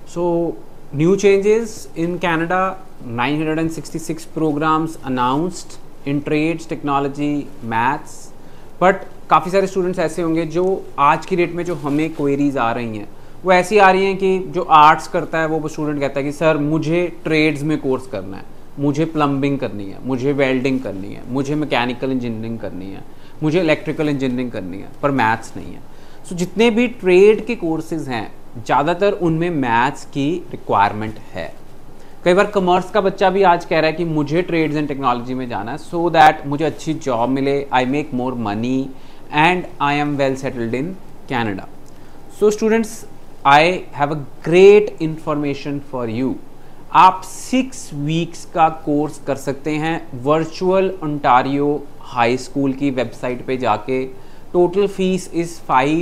So, new changes in Canada, 966 programs announced in trades, technology, maths. But काफ़ी सारे students ऐसे होंगे जो आज की डेट में जो हमें क्वेरीज आ रही हैं वो ऐसी आ रही हैं कि जो आर्ट्स करता है वो स्टूडेंट कहता है कि सर मुझे ट्रेड्स में कोर्स करना है, मुझे प्लम्बिंग करनी है, मुझे वेल्डिंग करनी है, मुझे मैकेनिकल इंजीनियरिंग करनी है, मुझे इलेक्ट्रिकल इंजीनियरिंग करनी है, पर मैथ्स नहीं है। सो जितने भी ट्रेड के कोर्सेज हैं ज़्यादातर उनमें मैथ्स की रिक्वायरमेंट है। कई बार कॉमर्स का बच्चा भी आज कह रहा है कि मुझे ट्रेड्स एंड टेक्नोलॉजी में जाना है सो दैट मुझे अच्छी जॉब मिले, I make more money and I am well settled in Canada. So students, I have a great information for you. आप 6 वीक्स का कोर्स कर सकते हैं वर्चुअल ओंटारियो हाई स्कूल की वेबसाइट पे जाके। Total fees is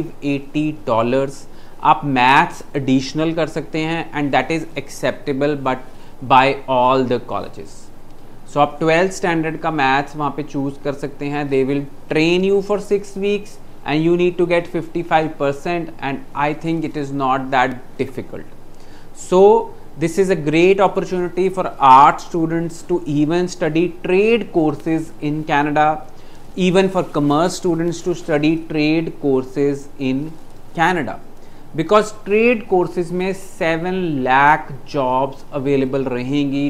$580। आप मैथ्स एडिशनल कर सकते हैं and that is acceptable but by all the colleges. So आप 12th स्टैंडर्ड का मैथ्स वहाँ पे चूज़ कर सकते हैं। They will train you for 6 weeks and you need to get 55% and I think it is not that difficult. So this is a great opportunity for art students to even study trade courses in Canada, even for commerce students to study trade courses in Canada, because trade courses में 7 lakh jobs available रहेंगी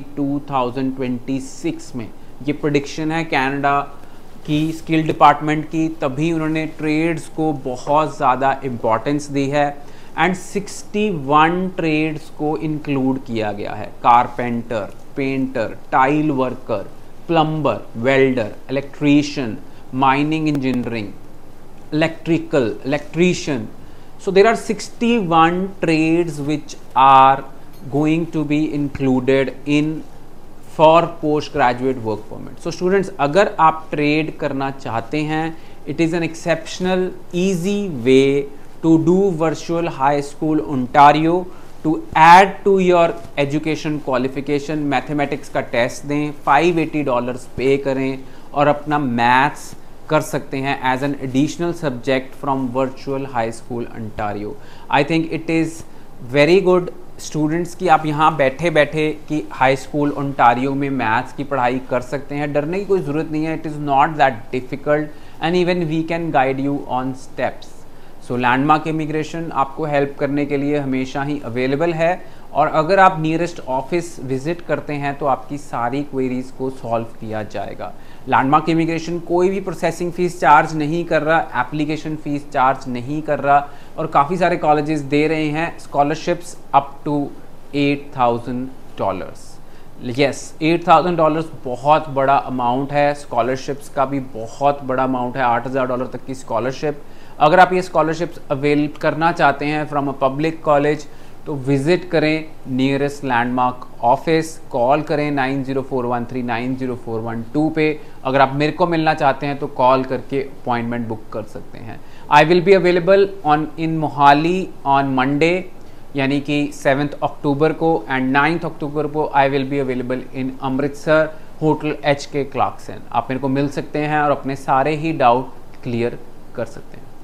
2026 में। ये prediction है Canada की skill department की, तभी उन्होंने trades को बहुत ज़्यादा इम्पोर्टेंस दी है एंड 61 ट्रेड्स को इंक्लूड किया गया है। Carpenter, painter, tile worker, plumber, welder, electrician, mining engineering, electrician. So there are 61 trades which are going to be included in for postgraduate work permit. So students, अगर आप trade करना चाहते हैं, it is an exceptional easy way to do virtual high school Ontario to add to your education qualification। Mathematics का test दें, $580 पे करें और अपना मैथ्स कर सकते हैं as an additional subject from virtual high school Ontario। I think it is very good students कि आप यहाँ बैठे बैठे कि हाई स्कूल Ontario में मैथ्स की पढ़ाई कर सकते हैं। डरने की कोई ज़रूरत नहीं है, it is not that difficult and even we can guide you on steps. So landmark immigration आपको हेल्प करने के लिए हमेशा ही अवेलेबल है, और अगर आप नियरेस्ट ऑफिस विजिट करते हैं तो आपकी सारी क्वेरीज को सॉल्व किया जाएगा। लैंडमार्क इमिग्रेशन कोई भी प्रोसेसिंग फ़ीस चार्ज नहीं कर रहा, एप्लीकेशन फ़ीस चार्ज नहीं कर रहा, और काफ़ी सारे कॉलेजेस दे रहे हैं स्कॉलरशिप्स अप टू $8,000। यस, $8,000 बहुत बड़ा अमाउंट है। स्कॉलरशिप्स का भी बहुत बड़ा अमाउंट है, $8,000 तक की स्कॉलरशिप। अगर आप ये स्कॉलरशिप्स अवेल करना चाहते हैं फ्रॉम अ पब्लिक कॉलेज तो विज़िट करें नियरेस्ट लैंडमार्क ऑफिस, कॉल करें 9041390412 पे। अगर आप मेरे को मिलना चाहते हैं तो कॉल करके अपॉइंटमेंट बुक कर सकते हैं। I will be available in Mohali on Monday यानी कि 7 अक्टूबर को, एंड 9 अक्टूबर को I will be available in Amritsar hotel HK Clarkson. आप मेरे को मिल सकते हैं और अपने सारे ही डाउट क्लियर कर सकते हैं।